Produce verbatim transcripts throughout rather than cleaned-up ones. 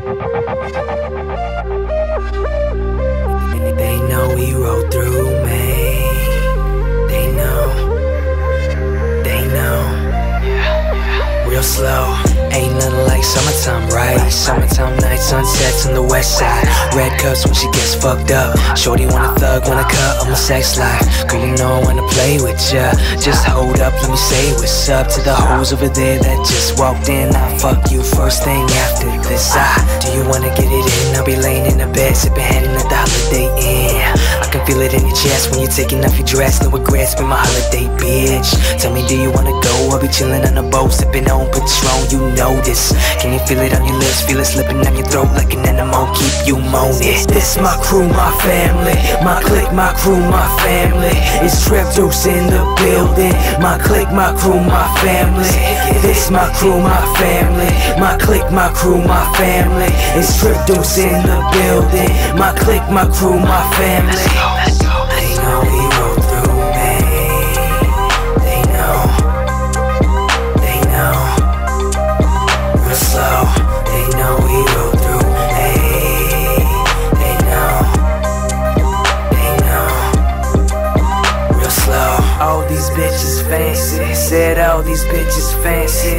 They know we roll through, man. They know, they know. Real slow. Ain't nothing like summertime, right? Summertime nights, sunsets on the west side. Red cups when she gets fucked up. Shorty wanna thug, wanna cut on my sex life. Girl, you know I wanna play with ya. Just hold up, let me say what's up to the hoes over there that just walked in. I'll fuck you first thing after this. Ah, do you wanna get it in? I'll be laying in the bed, sipping heading at the Holiday Inn. I can feel it in your chest when you're taking off your dress. No regrets, be my holiday bitch. Tell me, do you wanna go? I'll be chilling on the boat, sipping on Patron, you know this. Can you feel it on your lips? Feel it slipping down your throat like an animal, keep you moaning. This my crew, my family. My clique, my crew, my family. It's Trip Deuce in the building. My clique, my crew, my family. This my crew, my family. My clique, my crew, my family. It's Trip Deuce in the building. My clique, my crew, my family. They know we roll through, man. They know, they know. Real slow, they know we roll through, hey. They know, they know. Real slow. All these bitches fancy. Said all these bitches fancy.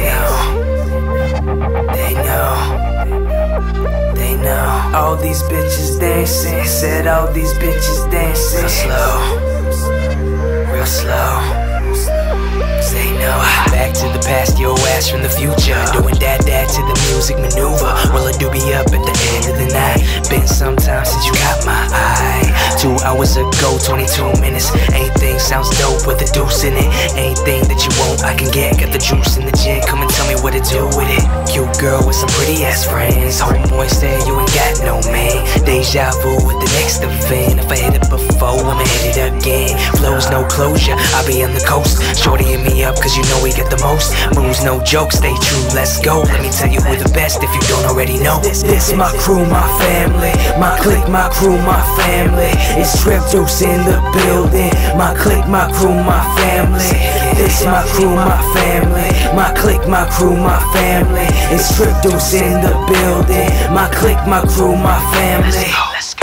They know, they know. All these bitches dancing. Said all these bitches dancing. Real slow, real slow. They know. Back to the past, your ass from the future. Doing that, that to the music maneuver. Well, I do be up at the end of the night. Been some time since you caught my eye. Two hours ago, twenty-two minutes. Anything sounds dope with a deuce in it. Anything that you want, I can get. Got the juice in the gin, come and tell me what to do with it. Cute girl with some pretty ass friends. Homeboy said you ain't got no man. Deja vu with the next event. If I hit it before, I'ma hit it again. Flows no closure, I'll be on the coast. Shorty hit me up cause you know we get the most. Moves no joke, stay true, let's go. Let me tell you we're the best if you don't already know. This, this my crew, my family. My clique, my crew, my family. It's Trip Deuce in the building. My clique, my crew, my family. This my crew, my family. My clique, my crew, my family. It's Trip Deuce in the building. My clique, my crew, my family.